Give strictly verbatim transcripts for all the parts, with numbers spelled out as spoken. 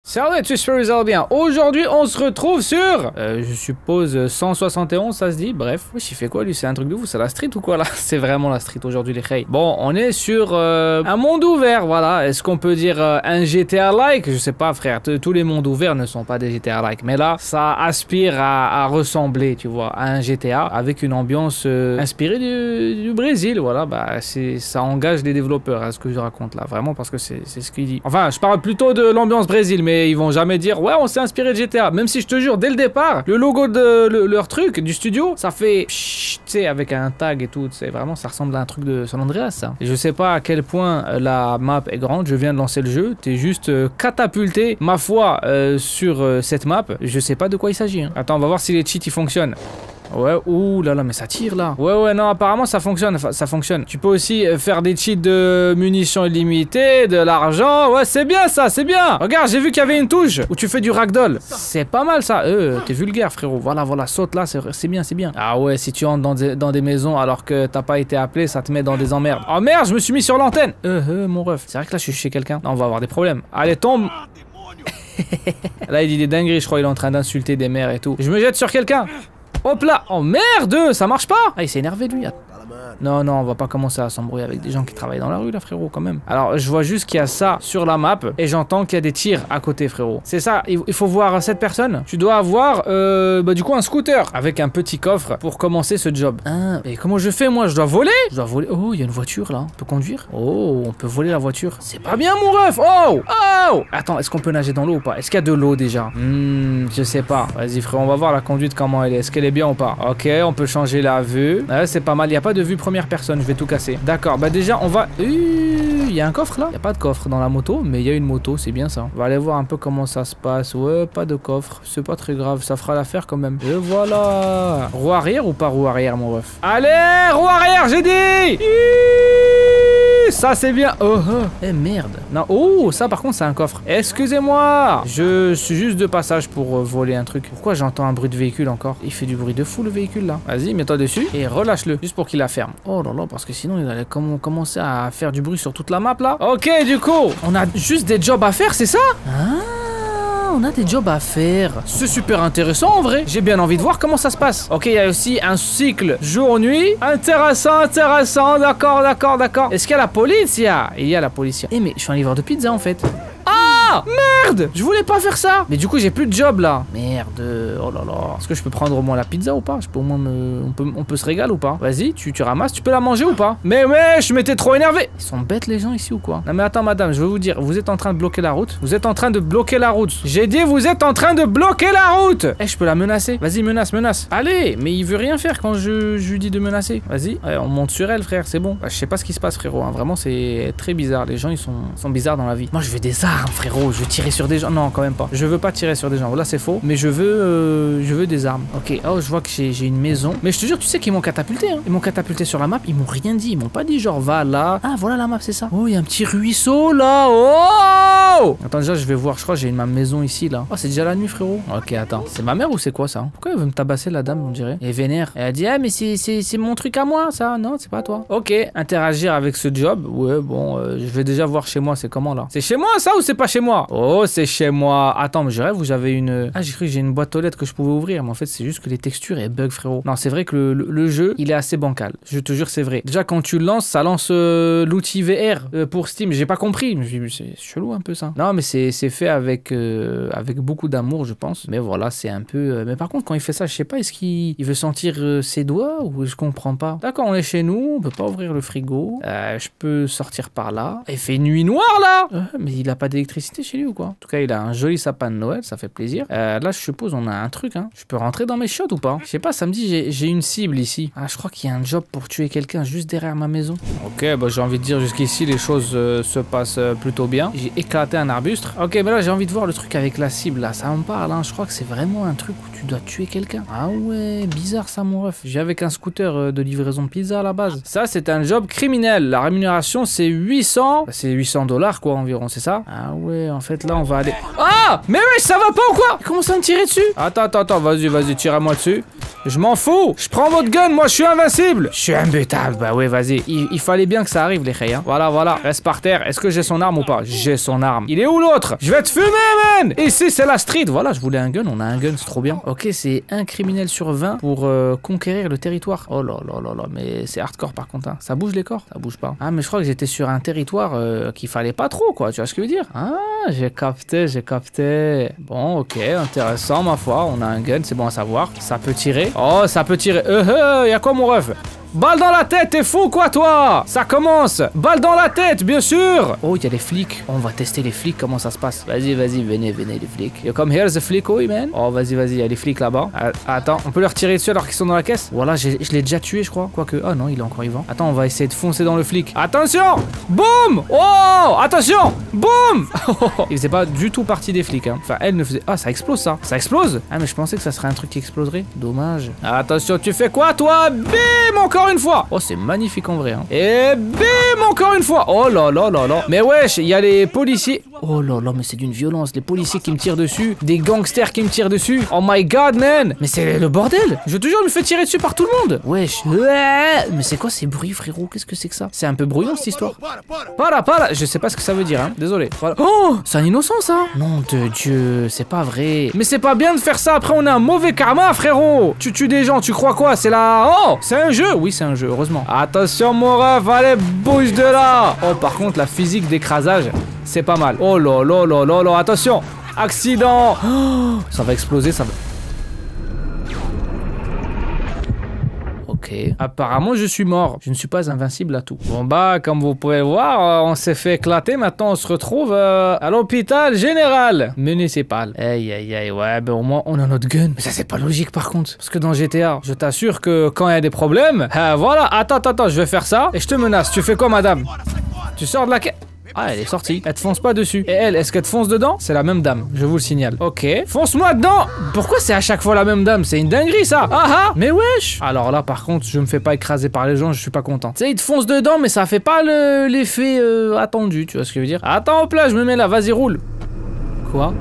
Salut à tous, j'espère que vous allez bien. Aujourd'hui, on se retrouve sur, euh, je suppose, cent soixante et onze, ça se dit. Bref, wesh, il fait quoi lui? C'est un truc de vous, c'est la street ou quoi là? C'est vraiment la street aujourd'hui, les reilles. Bon, on est sur euh, un monde ouvert, voilà. Est-ce qu'on peut dire euh, un G T A-like? Je sais pas, frère. Tous les mondes ouverts ne sont pas des G T A-like. Mais là, ça aspire à, à ressembler, tu vois, à un G T A avec une ambiance euh, inspirée du, du Brésil. Voilà, bah, ça engage les développeurs, à ce que je raconte là. Vraiment, parce que c'est ce qu'il dit. Enfin, je parle plutôt de l'ambiance Brésil, mais ils vont jamais dire ouais on s'est inspiré de G T A, même si je te jure dès le départ le logo de le, leur truc du studio ça fait tu sais avec un tag et tout, c'est vraiment ça ressemble à un truc de San Andreas ça. Et je sais pas à quel point la map est grande, je viens de lancer le jeu, t'es juste euh, catapulté ma foi euh, sur euh, cette map, je sais pas de quoi il s'agit hein. Attends on va voir si les cheats ils fonctionnent. Ouais, ouh là là, mais ça tire là. Ouais, ouais, non, apparemment ça fonctionne, ça fonctionne. Tu peux aussi faire des cheats de munitions illimitées, de l'argent. Ouais, c'est bien ça, c'est bien. Regarde, j'ai vu qu'il y avait une touche où tu fais du ragdoll. C'est pas mal ça. Euh, t'es vulgaire, frérot. Voilà, voilà, saute là, c'est bien, c'est bien. Ah ouais, si tu entres dans des, dans des maisons alors que t'as pas été appelé, ça te met dans des emmerdes. Oh merde, je me suis mis sur l'antenne. Euh, euh, mon ref. C'est vrai que là, je suis chez quelqu'un. On va avoir des problèmes. Allez, tombe. Là, il dit des dingueries, je crois, il est en train d'insulter des mères et tout. Je me jette sur quelqu'un. Hop là! Oh merde! Ça marche pas! Ah, il s'est énervé lui. Non, non, on va pas commencer à s'embrouiller avec des gens qui travaillent dans la rue là, frérot, quand même. Alors, je vois juste qu'il y a ça sur la map et j'entends qu'il y a des tirs à côté, frérot. C'est ça, il faut voir cette personne. Tu dois avoir, euh, bah, du coup, un scooter avec un petit coffre pour commencer ce job. Ah, et comment je fais, moi? Je dois voler? Je dois voler. Oh, il y a une voiture là. On peut conduire? Oh, on peut voler la voiture. C'est pas bien, mon ref! Oh! Oh! Attends, est-ce qu'on peut nager dans l'eau ou pas? Est-ce qu'il y a de l'eau déjà? Hmm, je sais pas. Vas-y, frérot, on va voir la conduite, comment elle est. Est-ce qu'elle est bien ou pas? Ok, on peut changer la vue. Ouais, c'est pas mal. Il n'y a pas de vue première personne, je vais tout casser. D'accord, bah déjà on va... Il y a un coffre là? Il n'y a pas de coffre dans la moto, mais il y a une moto, c'est bien ça. On va aller voir un peu comment ça se passe. Ouais, pas de coffre, c'est pas très grave, ça fera l'affaire quand même. Et voilà. Roue arrière ou pas roue arrière, mon ref? Allez, roue arrière, j'ai dit. Ça c'est bien. Oh, oh. Eh merde. Non, oh, ça par contre c'est un coffre. Excusez-moi, je suis juste de passage pour euh, voler un truc. Pourquoi j'entends un bruit de véhicule encore? Il fait du bruit de fou le véhicule là. Vas-y, mets-toi dessus et relâche-le, juste pour qu'il la ferme. Oh là là, parce que sinon il allait com commencer à faire du bruit sur toute la map là. Ok, du coup, on a juste des jobs à faire, c'est ça? Ah, on a des jobs à faire. C'est super intéressant en vrai. J'ai bien envie de voir comment ça se passe. Ok, il y a aussi un cycle jour-nuit. Intéressant, intéressant. D'accord, d'accord, d'accord. Est-ce qu'il y a la police? Il y a, il y a la police. Eh mais je suis un livreur de pizza en fait. Ah, merde, je voulais pas faire ça. Mais du coup j'ai plus de job là. Merde, oh là là. Est-ce que je peux prendre au moins la pizza ou pas? Je peux au moins me... on, peut... on peut se régaler ou pas? Vas-y, tu, tu ramasses, tu peux la manger ou pas? Mais ouais, je m'étais trop énervé. Ils sont bêtes les gens ici ou quoi? Non mais attends madame, je veux vous dire, vous êtes en train de bloquer la route. Vous êtes en train de bloquer la route. J'ai dit vous êtes en train de bloquer la route. Eh, je peux la menacer. Vas-y, menace, menace. Allez, mais il veut rien faire quand je, je lui dis de menacer. Vas-y, ouais, on monte sur elle frère, c'est bon. Bah, je sais pas ce qui se passe frérot, hein. Vraiment c'est très bizarre. Les gens ils sont, sont bizarres dans la vie. Moi je veux des armes frérot. Je veux tirer sur des gens. Non, quand même pas. Je veux pas tirer sur des gens. Là, c'est faux. Mais je veux, euh, je veux des armes. Ok. Oh, je vois que j'ai une maison. Mais je te jure, tu sais qu'ils m'ont catapulté. Hein. Ils m'ont catapulté sur la map. Ils m'ont rien dit. Ils m'ont pas dit genre va là. Ah, voilà la map, c'est ça. Oh, il y a un petit ruisseau là. Oh. Attends, déjà, je vais voir. Je crois que j'ai ma maison ici là. Oh, c'est déjà la nuit, frérot. Ok, attends. C'est ma mère ou c'est quoi ça? Pourquoi elle veut me tabasser la dame, on dirait? Elle est vénère. Elle a dit ah mais c'est mon truc à moi, ça. Non, c'est pas toi. Ok. Interagir avec ce job. Ouais, bon, euh, je vais déjà voir chez moi. C'est comment là? C'est chez moi ça ou c'est pas chez moi? Oh, c'est chez moi. Attends, mais je rêve où j'avais une... Ah, j'ai cru que j'ai une boîte aux lettres que je pouvais ouvrir. Mais en fait, c'est juste que les textures, elles bug, frérot. Non, c'est vrai que le, le, le jeu, il est assez bancal. Je te jure, c'est vrai. Déjà, quand tu le lances, ça lance euh, l'outil V R euh, pour Steam. J'ai pas compris. C'est chelou un peu, ça. Non, mais c'est fait avec, euh, avec beaucoup d'amour, je pense. Mais voilà, c'est un peu... Euh... Mais par contre, quand il fait ça, je sais pas, est-ce qu'il il veut sentir euh, ses doigts ou je comprends pas. D'accord, on est chez nous. On peut pas ouvrir le frigo. Euh, je peux sortir par là. Il fait nuit noire, là euh, mais il a pas d'électricité chez lui ou quoi? En tout cas, il a un joli sapin de Noël, ça fait plaisir. Euh, là, je suppose, on a un truc, hein. Je peux rentrer dans mes shots ou pas? Je sais pas, ça me dit, j'ai une cible ici. Ah, je crois qu'il y a un job pour tuer quelqu'un juste derrière ma maison. Ok, bah j'ai envie de dire, jusqu'ici, les choses euh, se passent euh, plutôt bien. J'ai éclaté un arbuste. Ok, mais là, j'ai envie de voir le truc avec la cible, là. Ça me parle, hein. Je crois que c'est vraiment un truc où tu dois tuer quelqu'un. Ah ouais, bizarre ça, mon ref. J'ai avec un scooter euh, de livraison de pizza à la base. Ça, c'est un job criminel. La rémunération, c'est huit cents. Bah, c'est huit cents dollars, quoi, environ, c'est ça? Ah ouais, en fait, là, on va aller... Ah! Mais ouais, ça va pas ou quoi? Il commence à me tirer dessus. Attends, attends, attends, vas-y, vas-y, tire à moi dessus. Je m'en fous. Je prends votre gun, moi je suis invincible. Je suis imbutable. Bah ouais, vas-y. Il, il fallait bien que ça arrive, les khayes. Hein. Voilà, voilà. Reste par terre. Est-ce que j'ai son arme ou pas? J'ai son arme. Il est où l'autre? Je vais te fumer, man. Ici, c'est la street. Voilà, je voulais un gun. On a un gun, c'est trop bien. Ok, c'est un criminel sur vingt pour euh, conquérir le territoire. Oh là là là là. Mais c'est hardcore par contre. Hein. Ça bouge les corps? Ça bouge pas. Ah, mais je crois que j'étais sur un territoire euh, qu'il fallait pas trop, quoi. Tu vois ce que je veux dire? Ah, j'ai capté, j'ai capté. Bon, ok, intéressant, ma foi. On a un gun, c'est bon à savoir. Ça peut tirer. Oh, ça peut tirer. Euh, euh, y'a quoi, mon ref? Balle dans la tête, t'es fou quoi toi? Ça commence. Balle dans la tête, bien sûr. Oh, il y a les flics. On va tester les flics, comment ça se passe. Vas-y, vas-y, venez, venez les flics. You come here the flic, oui man. Oh, vas-y, vas-y, il y a les flics là-bas. Euh, attends, on peut leur tirer dessus alors qu'ils sont dans la caisse? Voilà, je l'ai déjà tué, je crois. Quoique, oh non, il est encore vivant. Attends, on va essayer de foncer dans le flic. Attention. Boum. Oh, attention. Boum. Il faisait pas du tout partie des flics, hein. Enfin, elle ne faisait... Ah, ça explose ça. Ça explose. Ah, mais je pensais que ça serait un truc qui exploserait. Dommage. Attention, tu fais quoi toi? Bim, encore une fois. Oh, c'est magnifique en vrai, hein. Et bim, encore une fois. Oh là là là là. Mais wesh, il y a les policiers. Oh là là, mais c'est d'une violence. Les policiers qui me tirent dessus. Des gangsters qui me tirent dessus. Oh my god, man. Mais c'est le bordel. Je te jure, je me fais tirer dessus par tout le monde. Wesh. Mais c'est quoi ces bruits, frérot? Qu'est-ce que c'est que ça? C'est un peu bruyant cette histoire. Para, para. Je sais pas ce que ça veut dire, hein. Désolé. Voilà. Oh, c'est un innocent ça. Nom de Dieu, c'est pas vrai. Mais c'est pas bien de faire ça. Après, on a un mauvais karma, frérot. Tu tues des gens, tu crois quoi? C'est la... Oh, c'est un jeu. Oui, c'est un jeu, heureusement. Attention, mon ref, allez, bouge de là. Oh, par contre, la physique d'écrasage, c'est pas mal. Oh là là là là là, attention. Accident. Oh, ça va exploser, ça va... Ok. Apparemment, je suis mort. Je ne suis pas invincible à tout. Bon bah, comme vous pouvez voir, on s'est fait éclater. Maintenant, on se retrouve euh, à l'hôpital général municipal. Aïe, aïe, aïe. Ouais, ben au moins, on a notre gun. Mais ça, c'est pas logique par contre. Parce que dans G T A, je t'assure que quand il y a des problèmes, euh, voilà. Attends, attends, attends, je vais faire ça et je te menace. Tu fais quoi, madame? Tu sors de la caisse. Ah, elle est sortie. Elle te fonce pas dessus. Et elle, est-ce qu'elle te fonce dedans? C'est la même dame, je vous le signale. Ok. Fonce-moi dedans. Pourquoi c'est à chaque fois la même dame? C'est une dinguerie, ça. Ah ah. Mais wesh. Alors là, par contre, je me fais pas écraser par les gens, je suis pas content. Tu sais, il te fonce dedans, mais ça fait pas l'effet euh, attendu, tu vois ce que je veux dire? Attends, hop là, je me mets là, vas-y, roule. Quoi?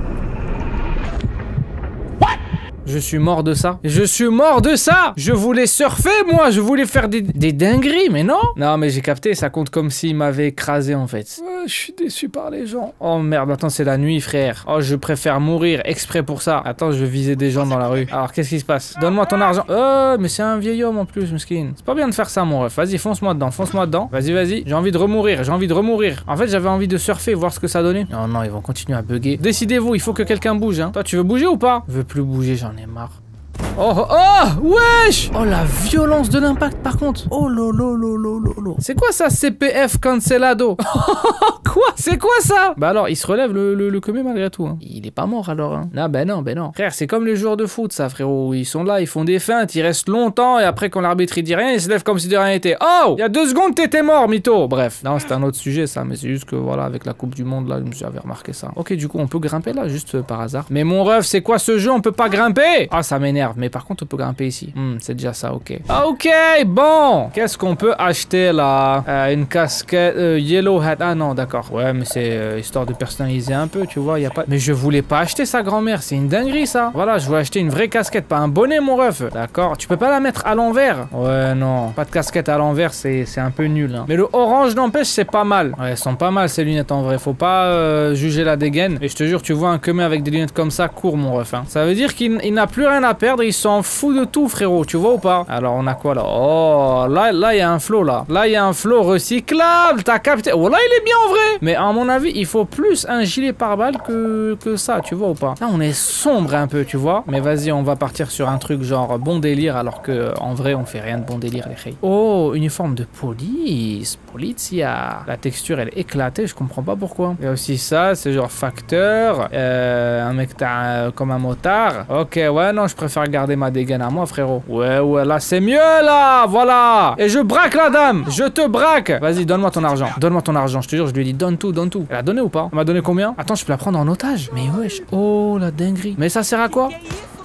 Je suis mort de ça. Je suis mort de ça. Je voulais surfer, moi. Je voulais faire des, des dingueries, mais non. Non, mais j'ai capté. Ça compte comme s'il m'avait écrasé, en fait. Euh, je suis déçu par les gens. Oh, merde. Attends, c'est la nuit, frère. Oh, je préfère mourir exprès pour ça. Attends, je vais viser des gens dans la rue. Alors, qu'est-ce qui se passe? Donne-moi ton argent. Euh, mais c'est un vieil homme, en plus, mesquine. C'est pas bien de faire ça, mon ref. Vas-y, fonce-moi dedans. Fonce-moi dedans. Vas-y, vas-y. J'ai envie de remourir. J'ai envie de remourir. En fait, j'avais envie de surfer, voir ce que ça donnait. Non, non, ils vont continuer à bugger. Décidez-vous. Il faut que quelqu'un bouge, hein. Toi, tu veux bouger ou pas? Je veux plus bouger. J'en ai marre. Oh, oh, oh, wesh. Oh, la violence de l'impact, par contre. Oh, lolo, lolo, lolo. C'est quoi ça, C P F cancelado? Quoi? C'est quoi ça? Bah alors, il se relève le, le, le commis malgré tout, hein. Il est pas mort alors, hein. Non, ben non, ben non. Frère, c'est comme les joueurs de foot, ça, frérot. Ils sont là, ils font des feintes, ils restent longtemps et après, quand l'arbitre il dit rien, ils se lèvent comme si de rien n'était. Oh, il y a deux secondes, t'étais mort, mytho. Bref, non, c'est un autre sujet, ça. Mais c'est juste que, voilà, avec la Coupe du Monde, là, j'avais remarqué ça. Ok, du coup, on peut grimper là, juste euh, par hasard. Mais mon ref, c'est quoi ce jeu? On peut pas grimper? Ah, ça m'énerve. Mais par contre, on peut grimper ici. Hmm, c'est déjà ça, ok. Ok, bon. Qu'est-ce qu'on peut acheter là? euh, Une casquette euh, yellow hat. Ah non, d'accord. Ouais, mais c'est euh, histoire de personnaliser un peu, tu vois. Y a pas... Mais je voulais pas acheter sa grand-mère. C'est une dinguerie, ça. Voilà, je voulais acheter une vraie casquette, pas un bonnet, mon ref. D'accord. Tu peux pas la mettre à l'envers? Ouais, non. Pas de casquette à l'envers, c'est un peu nul, hein. Mais le orange, n'empêche, c'est pas mal. Ouais, elles sont pas mal, ces lunettes, en vrai. Faut pas euh, juger la dégaine. Et je te jure, tu vois un commun avec des lunettes comme ça, court, mon ref, hein. Ça veut dire qu'il n'a plus rien à perdre. Il s'en fout de tout, frérot, tu vois ou pas? Alors on a quoi là? Oh, là là il y a un flow là. Là il y a un flow recyclable. T'as capté? Oh là il est bien en vrai. Mais à mon avis il faut plus un gilet pare-balles que, que ça, tu vois ou pas? Là on est sombre un peu, tu vois. Mais vas-y, on va partir sur un truc genre bon délire alors que en vrai on fait rien de bon délire, les filles. Oh, uniforme de police. Polizia. La texture elle est éclatée, je comprends pas pourquoi. Il y a aussi ça, c'est genre facteur. Euh, un mec euh, comme un motard. Ok, ouais non, je préfère garder ma dégaine à moi, frérot. Ouais, ouais, là, c'est mieux, là. Voilà. Et je braque la dame. Je te braque. Vas-y, donne-moi ton argent. Donne-moi ton argent. Je te jure, je lui ai dit, donne tout, donne tout. Elle a donné ou pas? Elle m'a donné combien? Attends, je peux la prendre en otage? Mais wesh. Oh, la dinguerie. Mais ça sert à quoi?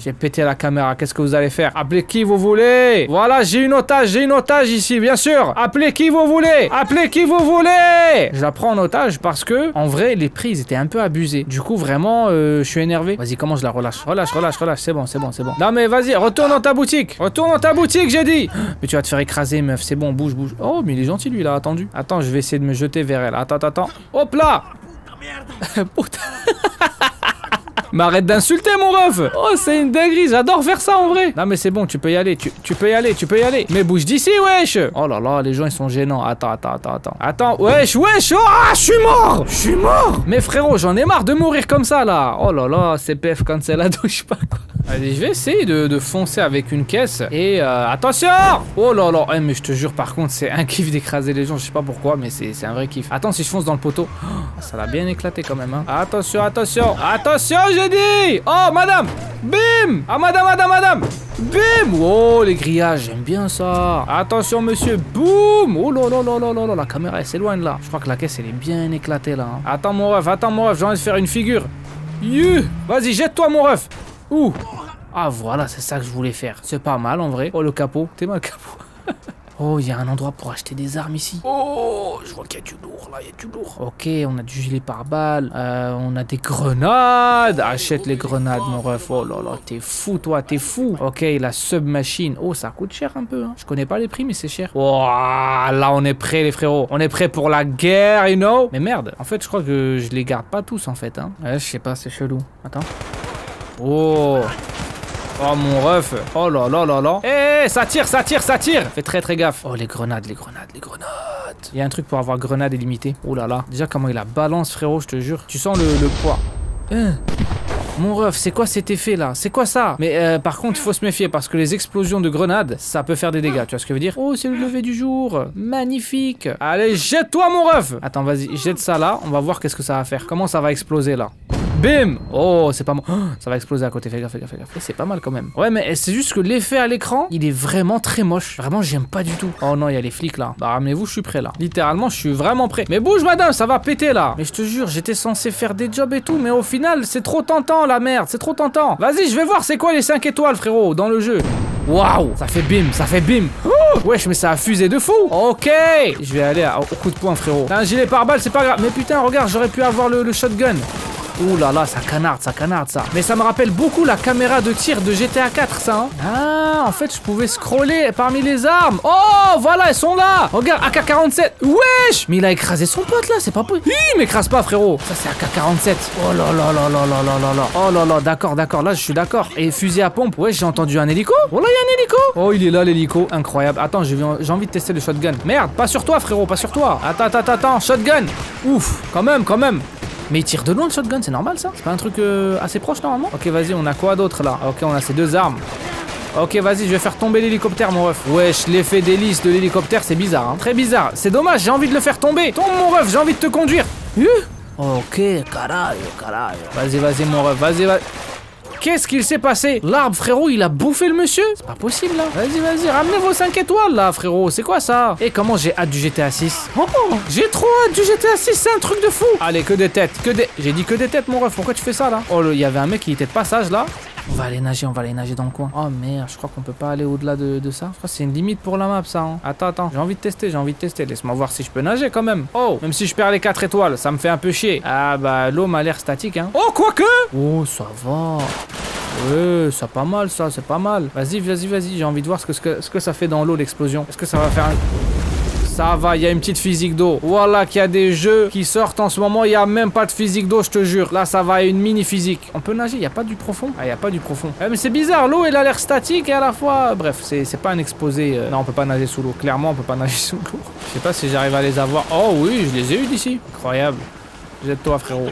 J'ai pété la caméra. Qu'est-ce que vous allez faire? Appelez qui vous voulez. Voilà, j'ai une otage. J'ai une otage ici, bien sûr. Appelez qui vous voulez. Appelez qui vous voulez. Je la prends en otage parce que, en vrai, les prix, ils étaient un peu abusés. Du coup, vraiment, euh, je suis énervé. Vas-y, comment je la relâche? Relâche, relâche, relâche. C'est bon, c'est bon, c'est bon. Non, mais vas-y, retourne dans ta boutique. Retourne dans ta boutique, j'ai dit. Mais tu vas te faire écraser, meuf. C'est bon, bouge, bouge. Oh, mais il est gentil, lui, il a attendu. Attends, je vais essayer de me jeter vers elle. Attends, attends, attends. Hop là. Putain. Mais arrête d'insulter mon ref. Oh c'est une dinguerie, j'adore faire ça en vrai. Non mais c'est bon, tu peux y aller, tu, tu peux y aller, tu peux y aller. Mais bouge d'ici wesh. Oh là là, les gens ils sont gênants. Attends, attends, attends, attends. Attends, wesh, wesh. Oh, ah, je suis mort. Je suis mort. Mais frérot, j'en ai marre de mourir comme ça là. Oh là là, C P F cancel la douche pas quoi. Allez, je vais essayer de, de foncer avec une caisse. Et euh, attention. Oh là là, eh, mais je te jure par contre c'est un kiff d'écraser les gens. Je sais pas pourquoi mais c'est un vrai kiff. Attends si je fonce dans le poteau. Oh, ça l'a bien éclaté quand même hein. Attention, attention, attention j'ai dit. Oh madame. Bim. Ah madame, madame, madame. Bim. Oh les grillages, j'aime bien ça. Attention monsieur. Boum. Oh là là là là là là. La caméra elle s'éloigne là. Je crois que la caisse elle est bien éclatée là hein. Attends mon ref, attends mon ref. J'ai envie de faire une figure. Yeah. Vas-y jette-toi mon ref. Ouh. Ah voilà, c'est ça que je voulais faire. C'est pas mal en vrai. Oh le capot. T'es mal le capot. Oh, il y a un endroit pour acheter des armes ici. Oh, je vois qu'il y a du lourd là, il y a du lourd. Ok, on a du gilet pare-balles. Euh, on a des grenades. Achète les grenades, mon ref. Oh là là, t'es fou, toi, t'es fou. Ok, la submachine. Oh, ça coûte cher un peu. Hein. Je connais pas les prix, mais c'est cher. Oh, là, on est prêt, les frérots. On est prêt pour la guerre, you know. Mais merde, en fait, je crois que je les garde pas tous, en fait. Hein. Ouais, je sais pas, c'est chelou. Attends. Oh. Oh mon ref. Oh là là là là. Eh hey, ça tire, ça tire, ça tire. Fais très très gaffe. Oh les grenades, les grenades, les grenades. Il y a un truc pour avoir grenade illimitée. Oh là là. Déjà comment il la balance frérot, je te jure. Tu sens le, le poids. Hein. Mon ref, c'est quoi cet effet là? C'est quoi ça? Mais euh, par contre, il faut se méfier parce que les explosions de grenades, ça peut faire des dégâts. Tu vois ce que je veux dire? Oh, c'est le lever du jour. Magnifique. Allez, jette-toi mon ref. Attends, vas-y, jette ça là. On va voir qu'est-ce que ça va faire. Comment ça va exploser là? Bim! Oh, c'est pas mal. Oh, ça va exploser à côté. Fais gaffe, fais gaffe, fais gaffe. C'est pas mal quand même. Ouais, mais c'est juste que l'effet à l'écran, il est vraiment très moche. Vraiment, j'aime pas du tout. Oh non, il y a les flics là. Bah, ramenez-vous, je suis prêt là. Littéralement, je suis vraiment prêt. Mais bouge, madame, ça va péter là. Mais je te jure, j'étais censé faire des jobs et tout. Mais au final, c'est trop tentant la merde. C'est trop tentant. Vas-y, je vais voir c'est quoi les cinq étoiles, frérot, dans le jeu. Waouh, ça fait bim, ça fait bim. Oh, wesh, mais ça a fusé de fou. Ok, je vais aller à, au coup de poing, frérot. T'as un gilet pare-balles, c'est pas grave. Mais putain, regarde, j'aurais pu avoir le, le shotgun. Ouh là là, ça canarde, ça canarde ça. Mais ça me rappelle beaucoup la caméra de tir de G T A quatre, ça. Hein. Ah, en fait, je pouvais scroller parmi les armes. Oh, voilà, elles sont là. Regarde, A K quarante-sept. Wesh. Mais il a écrasé son pote là, c'est pas possible. Il m'écrase pas, frérot. Ça, c'est A K quarante-sept. Oh là là là là là là là là. Oh là là, d'accord, d'accord. Là, je suis d'accord. Et fusil à pompe. Ouais, j'ai entendu un hélico. Oh là, il y a un hélico. Oh, il est là, l'hélico. Incroyable. Attends, j'ai envie de tester le shotgun. Merde, pas sur toi, frérot, pas sur toi. Attends, attends, attends. Shotgun. Ouf, quand même, quand même. Mais il tire de loin le shotgun, c'est normal ça? C'est pas un truc euh, assez proche normalement? Ok, vas-y, on a quoi d'autre là? Ok, on a ces deux armes. Ok, vas-y, je vais faire tomber l'hélicoptère, mon ref. Wesh, l'effet d'hélice de l'hélicoptère, c'est bizarre, hein. Très bizarre. C'est dommage, j'ai envie de le faire tomber. Tombe, mon ref, j'ai envie de te conduire. Uh ok, caralho, caralho. Vas-y, vas-y, mon ref, vas-y, vas-y. Qu'est-ce qu'il s'est passé? L'arbre, frérot, il a bouffé le monsieur? C'est pas possible, là. Vas-y, vas-y, ramenez vos cinq étoiles, là, frérot. C'est quoi, ça? Et comment j'ai hâte du G T A six? Oh, j'ai trop hâte du G T A six, c'est un truc de fou. Allez, que des têtes, que des... J'ai dit que des têtes, mon ref. Pourquoi tu fais ça, là? Oh, il y avait un mec qui était de passage, là. On va aller nager, on va aller nager dans le coin. Oh merde, je crois qu'on peut pas aller au-delà de, de ça. Je crois que c'est une limite pour la map, ça. Hein. Attends, attends, j'ai envie de tester, j'ai envie de tester. Laisse-moi voir si je peux nager quand même. Oh, même si je perds les quatre étoiles, ça me fait un peu chier. Ah bah, l'eau m'a l'air statique, hein. Oh, quoique. Oh, ça va. Ouais, c'est pas mal, ça, c'est pas mal. Vas-y, vas-y, vas-y, j'ai envie de voir ce que, ce que, ce que ça fait dans l'eau, l'explosion. Est-ce que ça va faire un... Ça va, il y a une petite physique d'eau. Voilà qu'il y a des jeux qui sortent en ce moment, il n'y a même pas de physique d'eau, je te jure. Là, ça va, une mini physique. On peut nager, il n'y a pas du profond? Ah, il n'y a pas du profond. Eh, mais c'est bizarre, l'eau, elle a l'air statique et à la fois... Bref, c'est pas un exposé. Euh... Non, on peut pas nager sous l'eau. Clairement, on peut pas nager sous l'eau. Je sais pas si j'arrive à les avoir. Oh oui, je les ai eu d'ici. Incroyable. Jette-toi, frérot.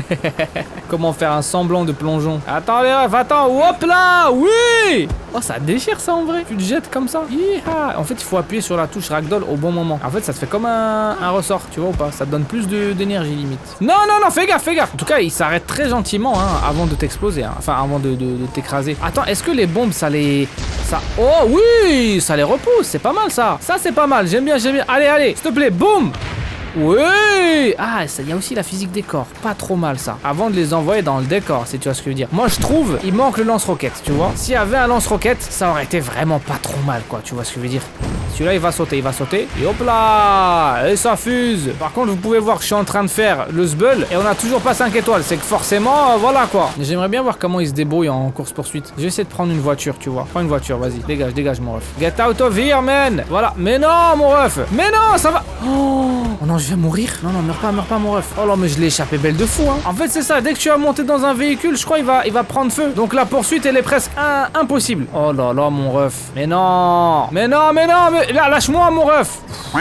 Comment faire un semblant de plongeon? Attends, les refs, attends. Hop là. Oui. Oh, ça déchire ça en vrai. Tu te jettes comme ça. Yeeha. En fait, il faut appuyer sur la touche ragdoll au bon moment. En fait, ça te fait comme un, un ressort, tu vois ou pas? Ça te donne plus d'énergie limite. Non, non, non, fais gaffe, fais gaffe. En tout cas, il s'arrête très gentiment hein, avant de t'exploser. Hein. Enfin, avant de, de, de t'écraser. Attends, est-ce que les bombes, ça les... Ça... Oh oui, ça les repousse. C'est pas mal ça. Ça, c'est pas mal. J'aime bien, j'aime bien. Allez, allez, s'il te plaît, boum. Oui. Ah, il y a aussi la physique décor. Pas trop mal ça. Avant de les envoyer dans le décor, si tu vois ce que je veux dire. Moi, je trouve, il manque le lance-roquette, tu vois. S'il y avait un lance-roquette, ça aurait été vraiment pas trop mal, quoi. Tu vois ce que je veux dire. Celui-là, il va sauter, il va sauter. Et hop là. Et ça fuse. Par contre, vous pouvez voir que je suis en train de faire le sbull et on a toujours pas cinq étoiles. C'est que forcément, euh, voilà quoi. J'aimerais bien voir comment il se débrouille en course-poursuite. Je vais essayer de prendre une voiture, tu vois. Prends une voiture, vas-y. Dégage, dégage, mon ref. Get out of here, man. Voilà. Mais non, mon ref. Mais non, ça va. Oh, oh non, je vais mourir. Non, non, meurs pas, meurs pas, mon ref. Oh non, mais je l'ai échappé belle de fou, hein. En fait, c'est ça. Dès que tu vas monter dans un véhicule, je crois il va, il va prendre feu. Donc la poursuite, elle est presque un, impossible. Oh là là, mon ref. Mais non. Mais non, mais non, mais là, lâche-moi, mon ref.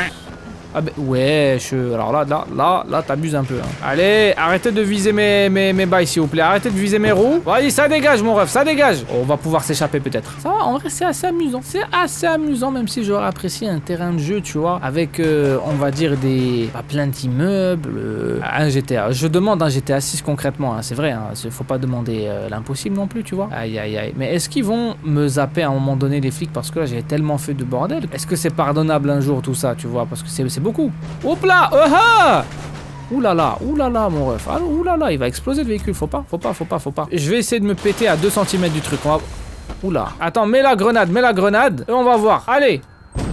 Ah ben ouais, je... alors là, là, là, là, t'abuses un peu. Hein. Allez, arrêtez de viser mes, mes, mes bails, s'il vous plaît. Arrêtez de viser mes roues. Vas-y, ça dégage, mon ref, ça dégage. Oh, on va pouvoir s'échapper peut-être. Ça va, en vrai, c'est assez amusant. C'est assez amusant, même si j'aurais apprécié un terrain de jeu, tu vois, avec, euh, on va dire, des... Bah, plein d'immeubles, euh, un G T A. Je demande un G T A six concrètement, hein, c'est vrai. Hein, faut pas demander euh, l'impossible non plus, tu vois. Aïe, aïe, aïe. Mais est-ce qu'ils vont me zapper à un moment donné, les flics, parce que là, j'ai tellement fait de bordel. Est-ce que c'est pardonnable un jour, tout ça, tu vois, parce que c'est beaucoup. Hop là, uh -huh. Ouh là là, ouh là là, mon ref. Ah, ouh là là, il va exploser le véhicule. Faut pas, faut pas, faut pas, faut pas. Je vais essayer de me péter à deux centimètres du truc. On va... Ouh là. Attends, mets la grenade, mets la grenade. Et on va voir. Allez.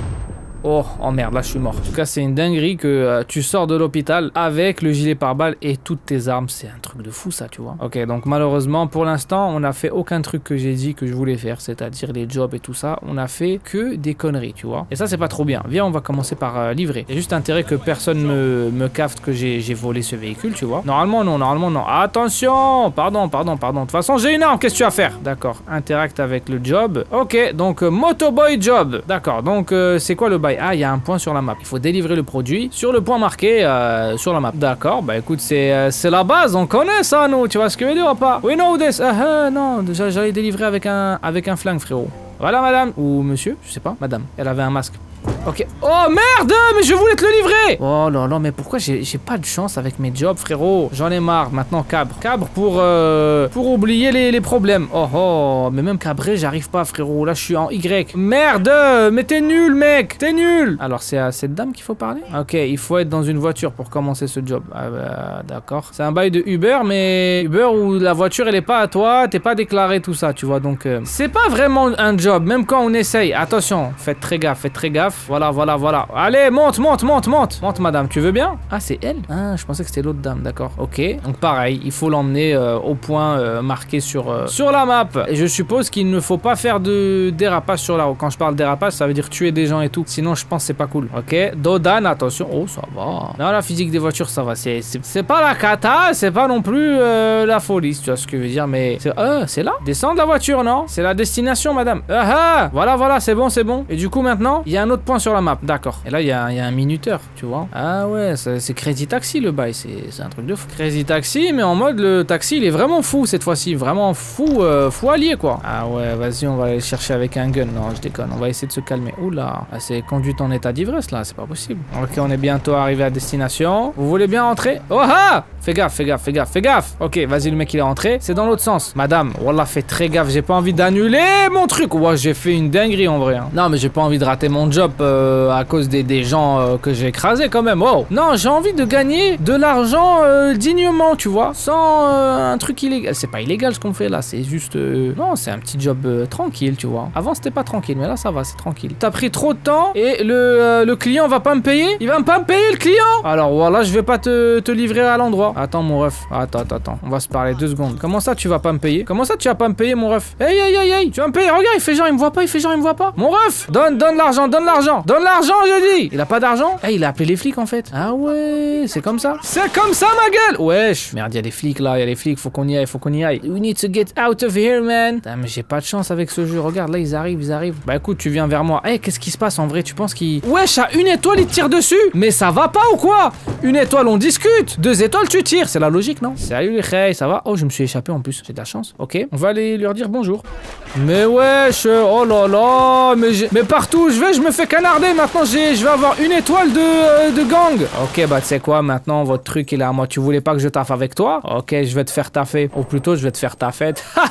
Oh, oh merde, là je suis mort. En tout cas, c'est une dinguerie que euh, tu sors de l'hôpital avec le gilet pare-balles et toutes tes armes. C'est un truc de fou, ça, tu vois. Ok, donc malheureusement, pour l'instant, on a fait aucun truc que j'ai dit que je voulais faire, c'est-à-dire les jobs et tout ça. On a fait que des conneries, tu vois. Et ça, c'est pas trop bien. Viens, on va commencer par euh, livrer. Il y a juste intérêt que personne me, me cafte que j'ai volé ce véhicule, tu vois. Normalement, non, normalement, non. Attention. Pardon, pardon, pardon. De toute façon, j'ai une arme. Qu'est-ce que tu vas faire? D'accord. Interact avec le job. Ok, donc euh, Motoboy Job. D'accord, donc euh, c'est quoi le bail? Ah, il y a un point sur la map. Il faut délivrer le produit sur le point marqué euh, sur la map. D'accord, bah écoute, c'est euh, c'est la base, on connaît ça, nous. Tu vois ce que je veux dire ou pas? We know this. Uh -huh, non, j'allais délivrer avec un, avec un flingue, frérot. Voilà, madame. Ou monsieur, je sais pas. Madame, elle avait un masque. Ok. Oh merde, mais je voulais te le livrer. Oh là là, mais pourquoi j'ai pas de chance avec mes jobs, frérot? J'en ai marre. Maintenant, cabre. Cabre pour euh, pour oublier les, les problèmes. Oh oh, mais même cabrer, j'arrive pas, frérot. Là, je suis en Y. Merde, mais t'es nul, mec. T'es nul. Alors, c'est à cette dame qu'il faut parler? Ok, il faut être dans une voiture pour commencer ce job. Ah bah, d'accord. C'est un bail de Uber, mais Uber où la voiture, elle est pas à toi, t'es pas déclaré, tout ça, tu vois. Donc, euh, c'est pas vraiment un job, même quand on essaye. Attention, faites très gaffe, faites très gaffe. Voilà, voilà, voilà. Allez, monte, monte, monte, monte. Monte, madame, tu veux bien? Ah, c'est elle? Ah, je pensais que c'était l'autre dame, d'accord. Ok. Donc, pareil, il faut l'emmener euh, au point euh, marqué sur, euh, sur la map. Et je suppose qu'il ne faut pas faire de dérapage sur la route. Quand je parle dérapage, ça veut dire tuer des gens et tout. Sinon, je pense que c'est pas cool. Ok. Dodan, attention. Oh, ça va. Non, la physique des voitures, ça va. C'est pas la cata, c'est pas non plus euh, la folie, tu vois ce que je veux dire. Mais c'est euh, c'est là. Descendre de la voiture, non? C'est la destination, madame. Ah ah. Voilà, voilà, c'est bon, c'est bon. Et du coup, maintenant, il y a un autre point sur la map. D'accord. Et là, il y, y a un minuteur, tu vois. Ah ouais, c'est Crazy Taxi, le bail. C'est un truc de fou. Crazy Taxi, mais en mode, le taxi, il est vraiment fou cette fois-ci. Vraiment fou, euh, fou allié, quoi. Ah ouais, vas-y, on va aller chercher avec un gun. Non, je déconne. On va essayer de se calmer. Oula. Ah, c'est conduite en état d'ivresse, là. C'est pas possible. Ok, on est bientôt arrivé à destination. Vous voulez bien rentrer? Oh ah! Fais gaffe, fais gaffe, fais gaffe, fais gaffe. Ok, vas-y, le mec, il est rentré. C'est dans l'autre sens. Madame, wallah, fais très gaffe. J'ai pas envie d'annuler mon truc. Ouais, j'ai fait une dinguerie, en vrai. Hein. Non, mais j'ai pas envie de rater mon job euh, à cause des, des gens euh, que j'ai écrasés, quand même. Oh. Non, j'ai envie de gagner de l'argent euh, dignement, tu vois. Sans euh, un truc illégal. C'est pas illégal ce qu'on fait là. C'est juste... Euh... Non, c'est un petit job euh, tranquille, tu vois. Avant, c'était pas tranquille, mais là, ça va, c'est tranquille. T'as pris trop de temps et le, euh, le client va pas me payer. Il va pas me payer, le client. Alors, voilà, je vais pas te, te livrer à l'endroit. Attends, mon ref. Attends, attends, attends. On va se parler deux secondes. Comment ça, tu vas pas me payer? Comment ça, tu vas pas me payer, mon ref? Hey, hey, hey, hey. Tu vas me payer? Regarde, il fait genre, il me voit pas, il fait genre, il me voit pas. Mon ref! Donne, donne l'argent, donne l'argent. Donne l'argent, j'ai dit. Il a pas d'argent? Eh, hey, il a appelé les flics, en fait. Ah ouais, c'est comme ça. C'est comme ça, ma gueule. Wesh. Merde, il y a des flics, là. Il y a des flics. Faut qu'on y aille, faut qu'on y aille. We need to get out of here, man. Ah, mais j'ai pas de chance avec ce jeu. Regarde, là, ils arrivent, ils arrivent. Bah, écoute, tu viens vers moi. Eh, hey, qu'est-ce qui se passe, en vrai? Tu penses qu'il... Wesh, à une étoile, il tire dessus. Mais ça va pas ou quoi? Une étoile, on discute. Deux étoiles, tu tires. C'est la logique, non? Salut, les hey, ça va? Oh, je me suis échappé, en plus. J'ai de la chance. Ok, on va aller leur dire bonjour. Mais wesh, oh là là, mais, mais partout où je vais, je me fais canarder. Maintenant, je vais avoir une étoile de, euh, de gang. Ok, bah tu sais quoi, maintenant, votre truc, il est à moi. Tu voulais pas que je taffe avec toi? Ok, je vais te faire taffer. Ou plutôt, je vais te faire taffer. Haha!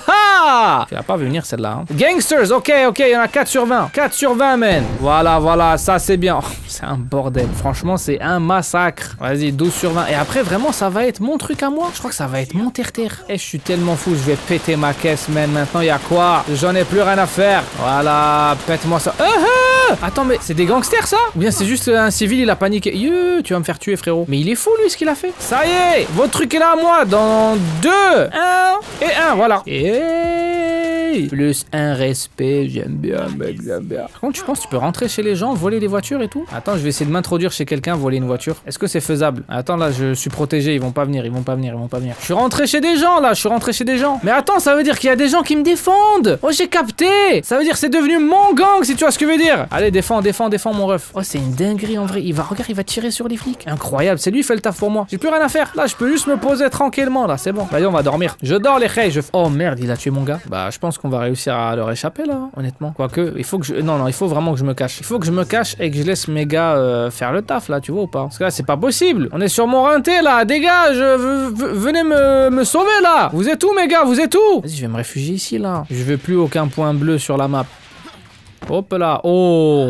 Tu vas pas venir celle-là. Hein. Gangsters, ok, ok, il y en a quatre sur vingt. quatre sur vingt, man. Voilà, voilà, ça c'est bien. Oh, c'est un bordel. Franchement, c'est un massacre. Vas-y, douze sur vingt. Et après, vraiment, ça va être mon truc à moi. Je crois que ça va être mon terre-terre. Et je suis tellement fou, je vais péter ma caisse, man. Maintenant, il y a quoi? J'en ai plus rien à faire. Voilà, pète-moi ça. Uh -huh. Attends, mais c'est des gangsters, ça? Ou bien c'est juste un civil, il a paniqué. Yuh, tu vas me faire tuer, frérot. Mais il est fou, lui, ce qu'il a fait. Ça y est, votre truc est là à moi. Dans deux, un et un, voilà. Et plus un respect. J'aime bien, mec, j'aime bien. Par contre, tu penses que tu peux rentrer chez les gens, voler les voitures et tout? Attends, je vais essayer de m'introduire chez quelqu'un, voler une voiture. Est-ce que c'est faisable? Attends, là, je suis protégé. Ils vont pas venir, ils vont pas venir, ils vont pas venir. Je suis rentré chez des gens, là. Je suis rentré chez des gens. Mais attends, ça veut dire qu'il y a des gens qui me défendent. Oh, j'ai capté. Ça veut dire que c'est devenu mon gang, si tu vois ce que je veux dire. Allez, défends, défends, défends, mon ref. Oh, c'est une dinguerie, en vrai. Il va, regarde, il va tirer sur les flics. Incroyable. C'est lui qui fait le taf pour moi. J'ai plus rien à faire. Là, je peux juste me poser tranquillement, là. C'est bon. Vas-y, on va dormir. Je dors, les reilles. Je... Oh, merde, il a tué mon gars. Bah, je pense qu'on va réussir à leur échapper, là, honnêtement. Quoique, il faut que je... Non, non, il faut vraiment que je me cache. Il faut que je me cache et que je laisse mes gars euh, faire le taf, là, tu vois ou pas? Parce que là, c'est pas possible. On est sur mon rinté, là. Dégage. V venez me... me sauver, là. Vous êtes où, mes gars? Vous êtes où? Vas-y, je vais me réfugier ici, là. Je veux plus aucun point bleu sur la map. Hop là. Oh.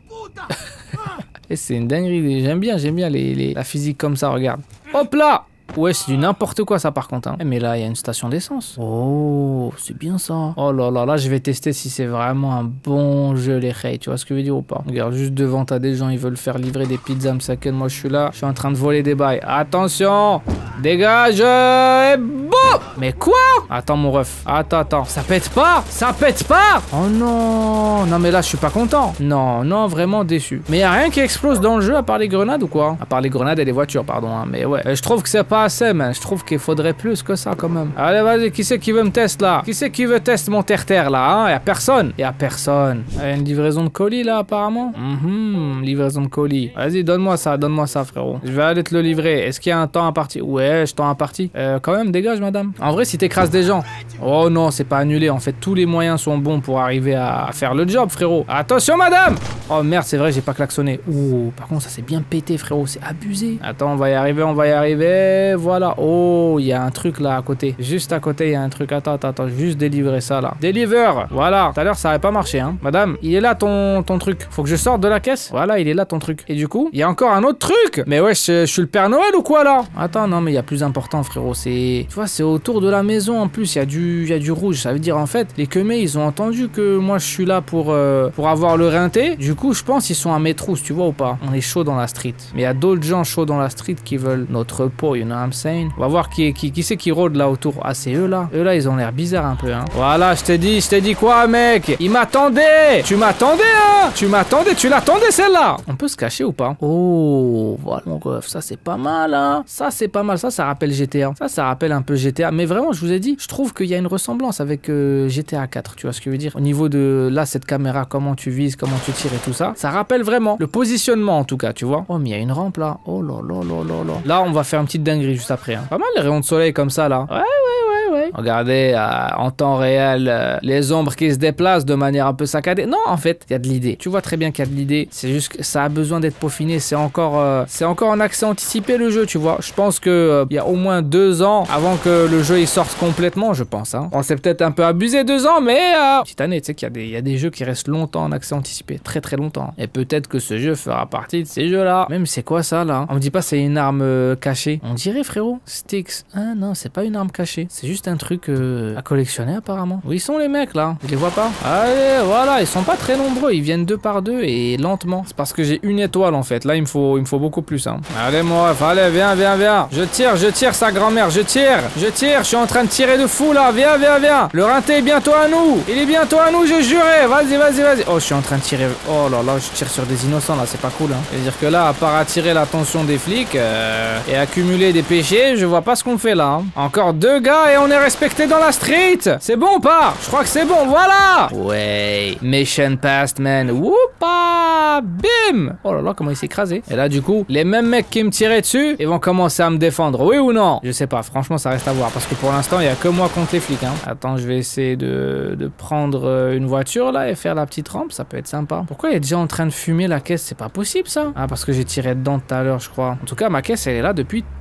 Et c'est une dinguerie. J'aime bien, j'aime bien les, les... la physique comme ça, regarde. Hop là. Ouais, c'est du n'importe quoi ça par contre. Hein. Mais là, il y a une station d'essence. Oh, c'est bien ça. Oh là là, là, je vais tester si c'est vraiment un bon jeu, les reilles. Tu vois ce que je veux dire ou pas? Regarde, juste devant, t'as des gens, ils veulent faire livrer des pizzas. Me saquer, moi, je suis là. Je suis en train de voler des bails. Attention. Dégage. Et boum. Mais quoi? Attends, mon ref. Attends, attends. Ça pète pas? Ça pète pas? Oh non. Non, mais là, je suis pas content. Non, non, vraiment déçu. Mais y a rien qui explose dans le jeu à part les grenades ou quoi? À part les grenades et les voitures, pardon. Hein. Mais ouais, je trouve que c'est pas assez, man. Je trouve qu'il faudrait plus que ça quand même. Allez, vas-y, qui c'est qui veut me tester là? Qui c'est qui veut tester mon terre-terre là? Hein? Y'a personne. Y'a personne. Il y a une livraison de colis là apparemment. Mm-hmm, livraison de colis. Vas-y, donne-moi ça, donne-moi ça, frérot. Je vais aller te le livrer. Est-ce qu'il y a un temps imparti? Ouais, je temps imparti. Euh, quand même, dégage, madame. En vrai, si t'écrases des gens. Oh non, c'est pas annulé. En fait, tous les moyens sont bons pour arriver à faire le job, frérot. Attention, madame! Oh merde, c'est vrai, j'ai pas klaxonné. Ouh, par contre, ça s'est bien pété, frérot. C'est abusé. Attends, on va y arriver, on va y arriver. Voilà. Oh, il y a un truc là à côté. Juste à côté, il y a un truc. Attends, attends, attends. Juste délivrer ça là. Deliver. Voilà. Tout à l'heure, ça avait pas marché, hein. Madame, il est là ton, ton truc. Faut que je sorte de la caisse. Voilà, il est là ton truc. Et du coup, il y a encore un autre truc. Mais ouais, je, je suis le Père Noël ou quoi là? Attends, non, mais il y a plus important, frérot. C'est. Tu vois, c'est autour de la maison en plus. Il y a du, il y a du rouge. Ça veut dire en fait, les queumés, ils ont entendu que moi je suis là pour, euh, pour avoir le rinté. Du coup, je pense qu'ils sont à mes trousses, tu vois ou pas? On est chaud dans la street. Mais il y a d'autres gens chauds dans la street qui veulent notre peau, you know what I'm saying? On va voir qui, qui, qui c'est qui rôde là autour. Ah, c'est eux là. Eux là, ils ont l'air bizarres un peu, hein. Voilà, je t'ai dit, je t'ai dit quoi, mec? Il m'attendait. Tu m'attendais, hein? Tu m'attendais, tu l'attendais celle-là. On peut se cacher ou pas? Oh, voilà, mon ref. Ça, c'est pas mal, hein. Ça, c'est pas mal. Ça, ça rappelle G T A. Ça, ça rappelle un peu G T A. Mais vraiment, je vous ai dit, je trouve qu'il y a une ressemblance avec euh, G T A quatre. Tu vois ce que je veux dire? Au niveau de là, cette caméra, comment tu vises, comment tu tires et tout ça. Ça rappelle vraiment le positionnement en tout cas, tu vois. Oh, mais il y a une rampe là. Oh là là là là là. Là, on va faire une petite dinguerie juste après. Hein. Pas mal les rayons de soleil comme ça là. Ouais, ouais, ouais, ouais. Regardez euh, en temps réel euh, les ombres qui se déplacent de manière un peu saccadée. Non, en fait, il y a de l'idée. Tu vois très bien qu'il y a de l'idée. C'est juste que ça a besoin d'être peaufiné. C'est encore, euh, c'est encore en accès anticipé le jeu, tu vois. Je pense que euh, il y a au moins deux ans avant que le jeu il sorte complètement, je pense. Hein. On s'est peut-être un peu abusé deux ans, mais euh, petite année, tu sais qu'il y a des, il y a des jeux qui restent longtemps en accès anticipé, très très longtemps. Et peut-être que ce jeu fera partie de ces jeux-là. Même c'est quoi ça là? On me dit pas c'est une arme euh, cachée. On dirait frérot. Sticks. Ah non, c'est pas une arme cachée. C'est juste un truc euh, à collectionner apparemment. Où ils sont les mecs là? Je les vois pas. Allez, voilà, ils sont pas très nombreux. Ils viennent deux par deux et lentement. C'est parce que j'ai une étoile en fait. Là il me faut, il me faut beaucoup plus. Hein. Allez mon ref, allez, viens, viens, viens. Je tire, je tire sa grand-mère. Je tire, je tire. Je suis en train de tirer de fou là. Viens, viens, viens. Le rinté est bientôt à nous. Il est bientôt à nous, je jurais. Vas-y, vas-y, vas-y. Oh, je suis en train de tirer. Oh là là, je tire sur des innocents là. C'est pas cool. Hein. C'est-à-dire que là, à part attirer l'attention des flics euh, et accumuler des péchés, je vois pas ce qu'on fait là. Hein. Encore deux gars et on est respecté dans la street. C'est bon ou pas? Je crois que c'est bon. Voilà. Ouais. Mission passed, man. Whoopa. Bim. Oh là là, comment il s'est écrasé. Et là, du coup, les mêmes mecs qui me tiraient dessus, ils vont commencer à me défendre. Oui ou non? Je sais pas. Franchement, ça reste à voir parce que pour l'instant, il y a que moi contre les flics. Hein. Attends, je vais essayer de, de prendre une voiture là et faire la petite rampe. Ça peut être sympa. Pourquoi il est déjà en train de fumer la caisse? C'est pas possible ça. Ah, parce que j'ai tiré dedans tout à l'heure, je crois. En tout cas, ma caisse, elle est là depuis tout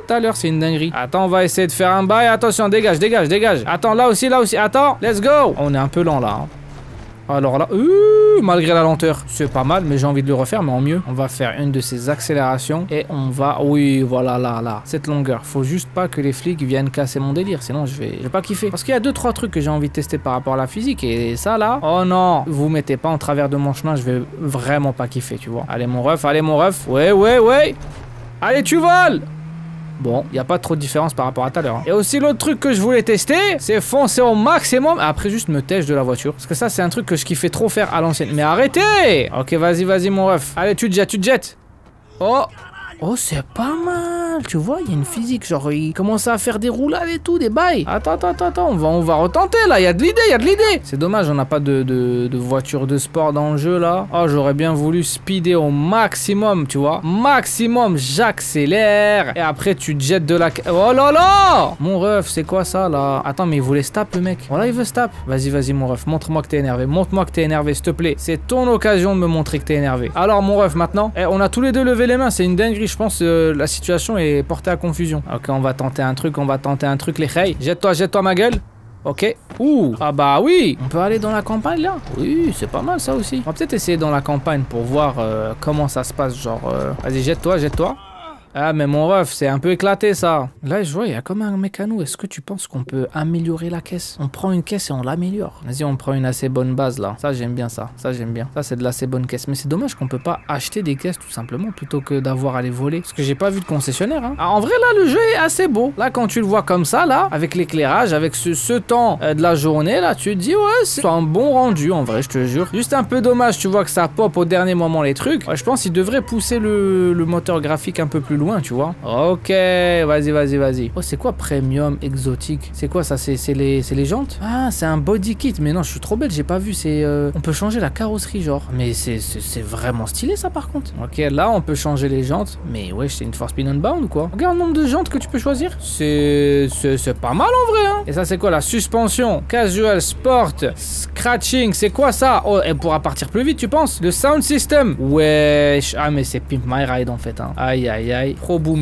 à l'heure, c'est une dinguerie. Attends, on va essayer de faire un bail. Attention, dégage, dégage, dégage. Attends, là aussi, là aussi. Attends, let's go. On est un peu lent là. Hein. Alors là, euh, malgré la lenteur, c'est pas mal, mais j'ai envie de le refaire, mais en mieux. On va faire une de ces accélérations et on va... Oui, voilà, là, là, cette longueur. Faut juste pas que les flics viennent casser mon délire, sinon je vais, je vais pas kiffer. Parce qu'il y a deux trois trucs que j'ai envie de tester par rapport à la physique et ça là... Oh non, vous mettez pas en travers de mon chemin, je vais vraiment pas kiffer, tu vois. Allez mon ref, allez mon ref. Ouais, ouais, ouais. Allez, tu voles. Bon, il n'y a pas trop de différence par rapport à tout à l'heure. Hein. Et aussi l'autre truc que je voulais tester, c'est foncer au maximum. Après juste me tèche de la voiture. Parce que ça c'est un truc que je kiffais trop faire à l'ancienne. Mais arrêtez. Ok, vas-y, vas-y mon ref. Allez, tu te jettes, tu te jettes. Oh. Oh, c'est pas mal, tu vois, il y a une physique, genre, il commence à faire des roulades et tout, des bails. Attends, attends, attends, attends, on va, on va retenter, là, il y a de l'idée, il y a de l'idée. C'est dommage, on n'a pas de, de, de voiture de sport dans le jeu, là. Oh, j'aurais bien voulu speeder au maximum, tu vois. Maximum, j'accélère. Et après, tu te jettes de la... Oh là là. Mon ref, c'est quoi ça, là? Attends, mais il voulait stop, le mec. Oh là, il veut stop. Vas-y, vas-y, mon ref, montre-moi que t'es énervé. Montre-moi que t'es énervé, s'il te plaît. C'est ton occasion de me montrer que t'es énervé. Alors, mon ref, maintenant, eh, on a tous les deux levé les mains, c'est une dinguerie. Je pense euh, la situation est portée à confusion. Ok, on va tenter un truc, on va tenter un truc, les hey. Jette-toi, jette-toi ma gueule. Ok. Ouh. Ah bah oui. On peut aller dans la campagne là. Oui, c'est pas mal ça aussi. On va peut-être essayer dans la campagne pour voir euh, comment ça se passe. Genre, euh... vas-y, jette-toi, jette-toi. Ah mais mon ref, c'est un peu éclaté ça. Là je vois, il y a comme un mécano. Est-ce que tu penses qu'on peut améliorer la caisse? On prend une caisse et on l'améliore. Vas-y, on prend une assez bonne base là. Ça j'aime bien ça. Ça j'aime bien. Ça c'est de l'assez bonne caisse. Mais c'est dommage qu'on peut pas acheter des caisses tout simplement plutôt que d'avoir à les voler. Parce que j'ai pas vu de concessionnaire. Hein. Ah, en vrai là le jeu est assez beau. Là quand tu le vois comme ça là, avec l'éclairage, avec ce, ce temps euh, de la journée là, tu te dis ouais c'est un bon rendu en vrai, je te jure. Juste un peu dommage, tu vois que ça pop au dernier moment les trucs. Ouais, je pense qu'il devrait pousser le, le moteur graphique un peu plus loin, tu vois. Ok, vas-y, vas-y, vas-y. Oh, c'est quoi premium exotique? C'est quoi ça? C'est les, les jantes? Ah, c'est un body kit. Mais non, je suis trop bête, j'ai pas vu. C'est, euh... on peut changer la carrosserie, genre. Mais c'est vraiment stylé, ça, par contre. Ok, là, on peut changer les jantes. Mais ouais, c'est une Force Spin Unbound ou quoi? Regarde le nombre de jantes que tu peux choisir. C'est c'est pas mal en vrai, hein. Et ça, c'est quoi la suspension? Casual, Sport, Scratching. C'est quoi ça? Oh, elle pourra partir plus vite, tu penses? Le sound system. Wesh. Ah, mais c'est Pimp My Ride en fait, hein. Aïe, aïe, aïe. Pro boomer.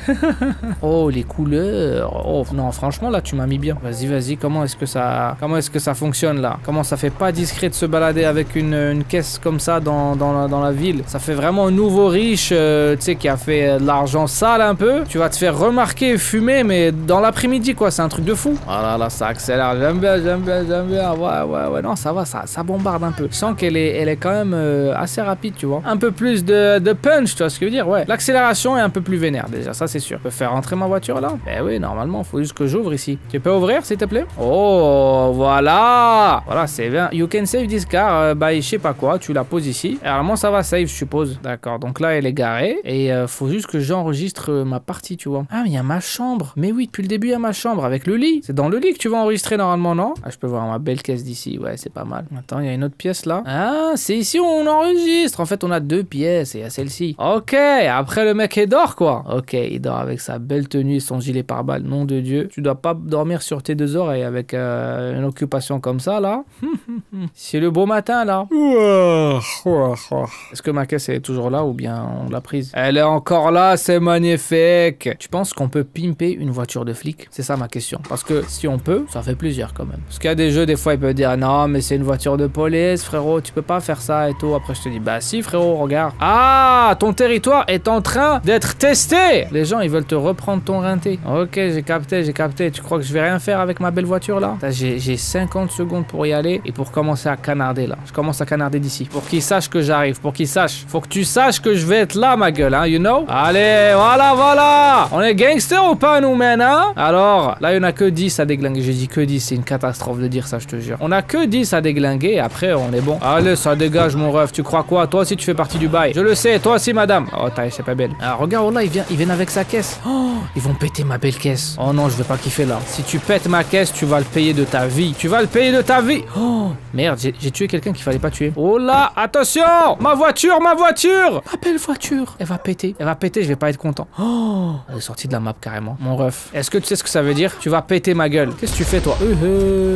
Oh, les couleurs. Oh, non, franchement, là, tu m'as mis bien. Vas-y, vas-y. Comment est-ce que ça... Comment est-ce que ça fonctionne, là? Comment ça fait pas discret de se balader avec une, une caisse comme ça dans, dans, la, dans la ville? Ça fait vraiment un nouveau riche, euh, tu sais, qui a fait euh, de l'argent sale un peu. Tu vas te faire remarquer et fumer, mais dans l'après-midi, quoi. C'est un truc de fou. Oh là là, ça accélère. J'aime bien, j'aime bien, j'aime bien. Ouais, ouais, ouais. Non, ça va, ça, ça bombarde un peu. Je sens qu'elle est, elle est quand même euh, assez rapide, tu vois. Un peu plus de, de punch, tu vois ce que je veux dire? Ouais. L'accélération est un peu plus vénère. Déjà, ça c'est sûr. Je peux faire rentrer ma voiture là? Ben oui, normalement, faut juste que j'ouvre ici. Tu peux ouvrir s'il te plaît? Oh, voilà. Voilà, c'est bien. You can save this car euh, by je sais pas quoi. Tu la poses ici. Et alors, moi, ça va save, je suppose. D'accord, donc là, elle est garée. Et euh, faut juste que j'enregistre euh, ma partie, tu vois. Ah, mais il y a ma chambre. Mais oui, depuis le début, il y a ma chambre avec le lit. C'est dans le lit que tu vas enregistrer normalement, non? Ah, je peux voir ma belle caisse d'ici. Ouais, c'est pas mal. Attends, il y a une autre pièce là. Ah, c'est ici où on enregistre. En fait, on a deux pièces et il y a celle-ci. Ok, après le mec il dort quoi. Ok, il dort avec sa belle tenue et son gilet pare-balles, nom de Dieu. Tu dois pas dormir sur tes deux oreilles avec euh, une occupation comme ça, là. C'est le beau matin, là. Est-ce que ma caisse est toujours là ou bien on l'a prise? Elle est encore là, c'est magnifique. Tu penses qu'on peut pimper une voiture de flic? C'est ça ma question. Parce que si on peut, ça fait plaisir quand même. Parce qu'il y a des jeux, des fois, ils peuvent dire non, mais c'est une voiture de police, frérot, tu peux pas faire ça et tout. Après, je te dis, bah si, frérot, regarde. Ah, ton territoire est en train d'être testé. Les gens, ils veulent te reprendre ton rinté. Ok, j'ai capté, j'ai capté. Tu crois que je vais rien faire avec ma belle voiture là? J'ai cinquante secondes pour y aller et pour commencer à canarder là. Je commence à canarder d'ici. Pour qu'ils sachent que j'arrive, pour qu'ils sachent. Faut que tu saches que je vais être là, ma gueule, hein, you know? Allez, voilà, voilà. On est gangster ou pas, nous, men, hein? Alors, là, il n'y en a que dix à déglinguer. J'ai dit que dix, c'est une catastrophe de dire ça, je te jure. On a que dix à déglinguer et après, on est bon. Allez, ça dégage, mon ref. Tu crois quoi? Toi aussi, tu fais partie du bail. Je le sais, toi aussi, madame. Oh, taille, c'est pas belle. Alors, regarde, là, ils viennent, ils viennent avec sa caisse. Oh, ils vont péter ma belle caisse. Oh non, je vais pas kiffer là. Si tu pètes ma caisse, tu vas le payer de ta vie. Tu vas le payer de ta vie. Oh, merde, j'ai tué quelqu'un qu'il fallait pas tuer. Oh là, attention! Ma voiture, ma voiture! Ma belle voiture. Elle va péter. Elle va péter, je vais pas être content. Oh, elle est sortie de la map carrément. Mon ref. Est-ce que tu sais ce que ça veut dire? Tu vas péter ma gueule. Qu'est-ce que tu fais, toi? Euh, euh...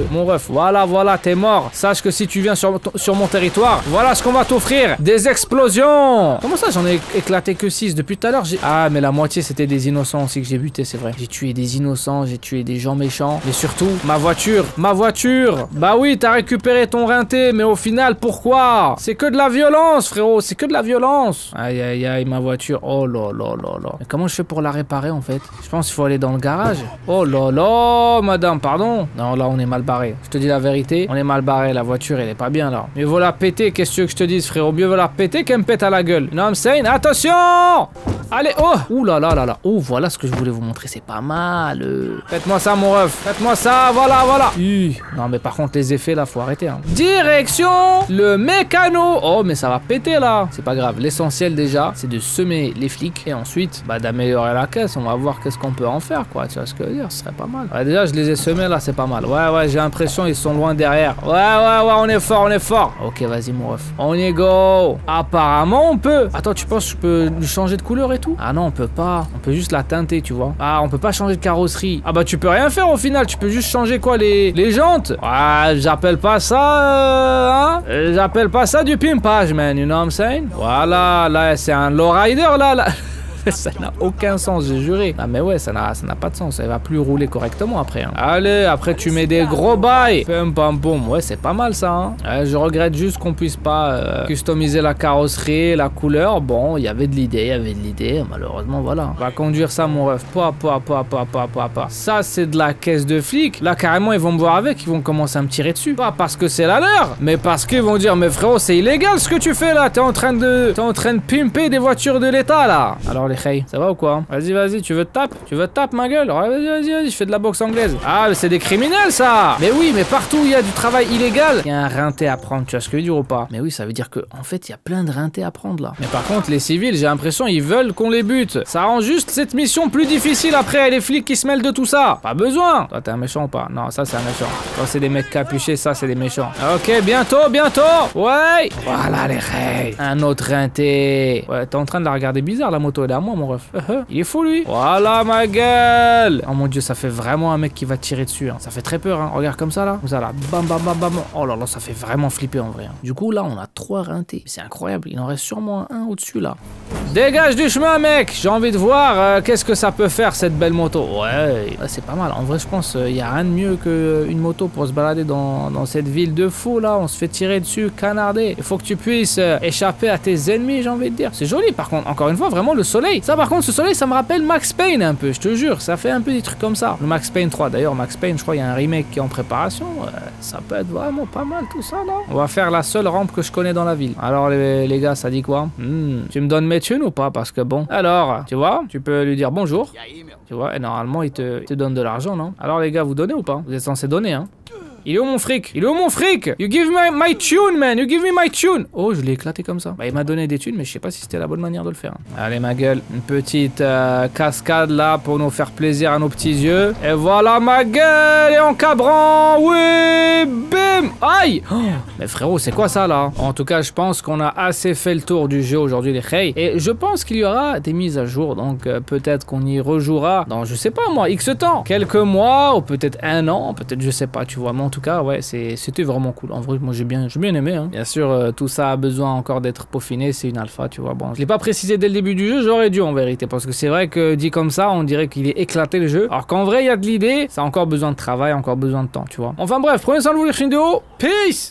mon ref. Voilà, voilà, t'es mort. Sache que si tu viens sur, sur mon territoire, voilà ce qu'on va t'offrir. Des explosions. Comment ça, j'en ai éclaté que six depuis tout à l'heure? Ah, mais la moitié, c'était des innocents aussi que j'ai buté, c'est vrai. J'ai tué des innocents, j'ai tué des gens méchants. Mais surtout, ma voiture, ma voiture. Bah oui, t'as récupéré ton rinté, mais au final, pourquoi? C'est que de la violence, frérot, c'est que de la violence. Aïe, aïe, aïe, ma voiture. Oh là là là là. Mais comment je fais pour la réparer, en fait? Je pense qu'il faut aller dans le garage. Oh là là, madame, pardon. Non, là, on est mal barré. Je te dis la vérité, on est mal barré. La voiture, elle est pas bien, là. Mieux vaut la péter, qu'est-ce que tu veux que je te dise, frérot? Mieux vaut la péter qu'elle me pète à la gueule. You know what I'm saying? Attention! Allez, oh! Ouh là là là là. Oh, voilà ce que je voulais vous montrer, c'est pas mal. Euh. Faites-moi ça, mon ref. Faites-moi ça, voilà, voilà. Uh. Non, mais par contre, les effets, là, faut arrêter. Hein. Direction le mécano. Oh, mais ça va péter, là. C'est pas grave. L'essentiel, déjà, c'est de semer les flics et ensuite, bah, d'améliorer la caisse. On va voir qu'est-ce qu'on peut en faire, quoi. Tu vois ce que je veux dire? Ce serait pas mal. Ouais, déjà, je les ai semés, là, c'est pas mal. Ouais, ouais, j'ai l'impression ils sont loin derrière. Ouais, ouais, ouais, on est fort, on est fort. Ok, vas-y, mon ref. On y go. Apparemment, on peut. Attends, tu penses que je peux lui changer de couleur et tout? Ah non, on peut pas. On peut juste la teinter, tu vois. Ah, on peut pas changer de carrosserie. Ah bah, tu peux rien faire au final. Tu peux juste changer quoi, les, les jantes? Ouais, j'appelle pas ça, euh, hein? J'appelle pas ça du pimpage, man. You know what I'm saying? Voilà, là, c'est un lowrider, là, là. Ça n'a aucun sens, j'ai juré. Ah mais ouais, ça n'a ça n'a pas de sens. Elle va plus rouler correctement après. Hein. Allez, après tu mets des gros bails. Pum pam pum. Ouais, c'est pas mal ça. Hein. Euh, je regrette juste qu'on puisse pas euh, customiser la carrosserie, la couleur. Bon, il y avait de l'idée, il y avait de l'idée. Malheureusement, voilà. On va conduire ça, mon ref. Pas, pas, pas, pas, pas, pas, pas. Ça, c'est de la caisse de flic. Là, carrément, ils vont me voir avec. Ils vont commencer à me tirer dessus. Pas parce que c'est la leur, mais parce qu'ils vont dire, mais frérot, c'est illégal ce que tu fais là. T'es en train de, t'es en train de pimper des voitures de l'État là. Alors les hey, ça va ou quoi? Vas-y, vas-y, tu veux te taper? Tu veux te taper ma gueule? Ouais, vas-y, vas-y, vas-y, je fais de la boxe anglaise. Ah, mais c'est des criminels ça! Mais oui, mais partout où il y a du travail illégal, il y a un rinté à prendre, tu vois ce que je veux dire ou pas? Mais oui, ça veut dire que en fait, il y a plein de rintés à prendre là. Mais par contre, les civils, j'ai l'impression, ils veulent qu'on les bute. Ça rend juste cette mission plus difficile après, les flics qui se mêlent de tout ça. Pas besoin! Toi, t'es un méchant ou pas? Non, ça, c'est un méchant. Toi, c'est des mecs capuchés, ça, c'est des méchants. Ok, bientôt, bientôt! Ouais! Voilà les règles. Un autre rinté. Ouais, t'es en train de la regarder bizarre, la moto, elle est à moi, mon ref. Il est fou lui. Voilà ma gueule. Oh mon dieu, ça fait vraiment un mec qui va tirer dessus. Hein. Ça fait très peur. Hein. Regarde comme ça là. Comme ça là. Bam bam bam bam. Oh là là, ça fait vraiment flipper en vrai. Hein. Du coup là, on a trois rintés. C'est incroyable. Il en reste sûrement un au-dessus là. Dégage du chemin mec. J'ai envie de voir euh, qu'est-ce que ça peut faire cette belle moto. Ouais, ouais c'est pas mal. En vrai, je pense il euh, y a rien de mieux qu'une moto pour se balader dans, dans cette ville de fou là. On se fait tirer dessus, canarder. Il faut que tu puisses euh, échapper à tes ennemis, j'ai envie de dire. C'est joli par contre. Encore une fois, vraiment le soleil. Ça par contre, ce soleil, ça me rappelle Max Payne un peu, je te jure, ça fait un peu des trucs comme ça. Le Max Payne trois, d'ailleurs, Max Payne, je crois, il y a un remake qui est en préparation. Euh, ça peut être vraiment pas mal tout ça là. On va faire la seule rampe que je connais dans la ville. Alors les, les gars, ça dit quoi? hmm. Tu me donnes mes thunes ou pas? Parce que bon. Alors, tu vois, tu peux lui dire bonjour. Tu vois, et normalement, il te, il te donne de l'argent, non? Alors les gars, vous donnez ou pas? Vous êtes censé donner, hein? Il est où mon fric? Il est où mon fric? You give me my tune, man. You give me my tune. Oh, je l'ai éclaté comme ça. Bah, il m'a donné des thunes, mais je sais pas si c'était la bonne manière de le faire. Allez, ma gueule. Une petite euh, cascade là pour nous faire plaisir à nos petits yeux. Et voilà ma gueule. Et en cabrant. Oui. Bim. Aïe. Oh, mais frérot, c'est quoi ça là? En tout cas, je pense qu'on a assez fait le tour du jeu aujourd'hui, les hey. Et je pense qu'il y aura des mises à jour. Donc, euh, peut-être qu'on y rejouera dans, je sais pas moi, X temps. Quelques mois ou peut-être un an. Peut-être, je sais pas, tu vois. En tout cas, ouais, c'était vraiment cool. En vrai, moi, j'ai bien, j'ai bien aimé. Hein. Bien sûr, euh, tout ça a besoin encore d'être peaufiné. C'est une alpha, tu vois. Bon, je l'ai pas précisé dès le début du jeu. J'aurais dû, en vérité. Parce que c'est vrai que dit comme ça, on dirait qu'il est éclaté le jeu. Alors qu'en vrai, il y a de l'idée. Ça a encore besoin de travail, encore besoin de temps, tu vois. Enfin bref, prenez soin de vous, les vidéo. Peace!